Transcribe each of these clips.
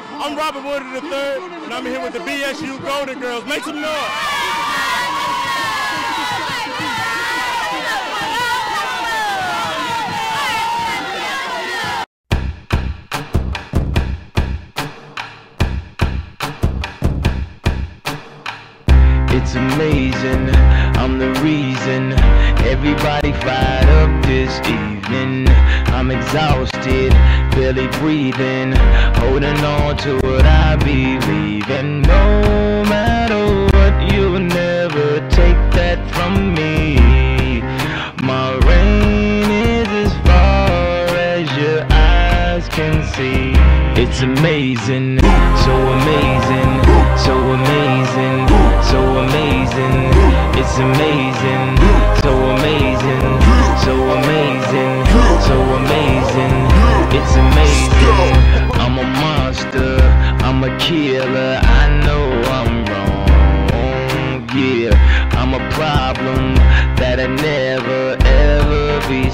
I'm Robert Boodie III, and I'm here with the BSU Golden Girls. Make some noise. It's amazing, I'm the reason everybody fired up this evening. I'm exhausted, barely breathing, holding on to what I believe in. No matter what, you'll never take that from me. My reign is as far as your eyes can see. It's amazing, so amazing, so amazing, so amazing. It's amazing, so amazing, so amazing, so amazing. It's amazing. I'm a monster, I'm a killer. I know I'm wrong, yeah. I'm a problem that'll never ever be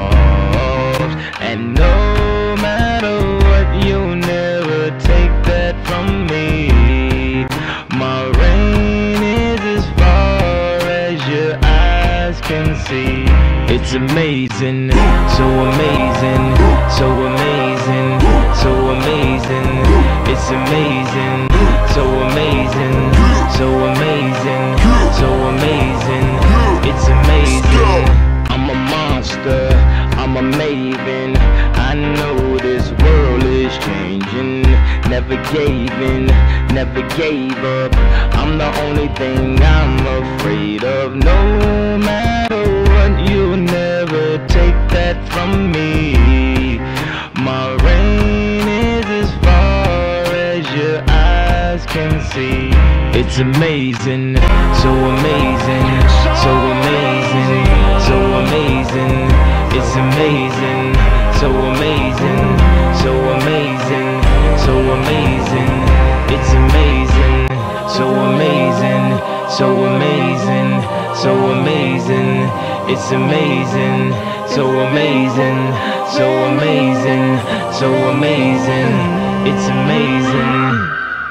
solved. And no matter what, you'll never take that from me. My reign is as far as your eyes can see. It's amazing, so amazing, so amazing, so amazing. It's amazing, so amazing, so amazing, so amazing. It's amazing. I'm a monster, I'm a maven. I know this world is changing. Never gave in, never gave up. I'm the only thing I'm afraid of. No matter what, you'll never take that from me. My reign is as far as your eyes can see. It's amazing, so amazing, so amazing, so amazing. It's amazing, so amazing, so amazing, so amazing. It's amazing, so amazing, so amazing, so amazing. It's amazing, so amazing, so amazing, so amazing. It's amazing.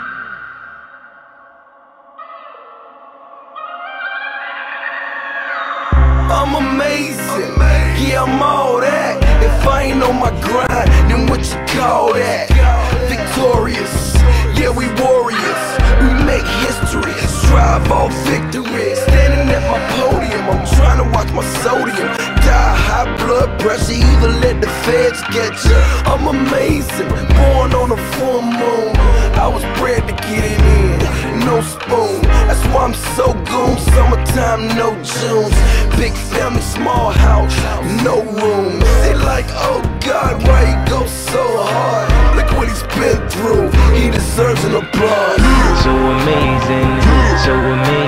I'm amazing, yeah, I'm all that. If I ain't on my grind, then what you call that? Victorious, yeah, we warriors. We make history, strive all victory. Standing at my podium, I'm trying to watch my sodium. Die high blood pressure, either let the feds get you. I'm amazing, born on a full moon. I was bred to get it in, no spoon. That's why I'm so goon, summertime, no Junes. Big family, small house, no room. They like, oh God, why he go so hard? Look what he's been through, he deserves an applause. So amazing, so amazing.